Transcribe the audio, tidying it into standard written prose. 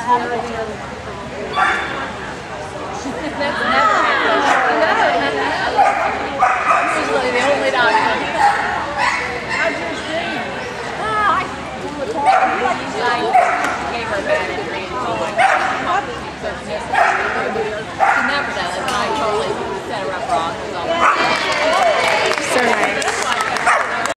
That's never happened. I know. Usually the only dog.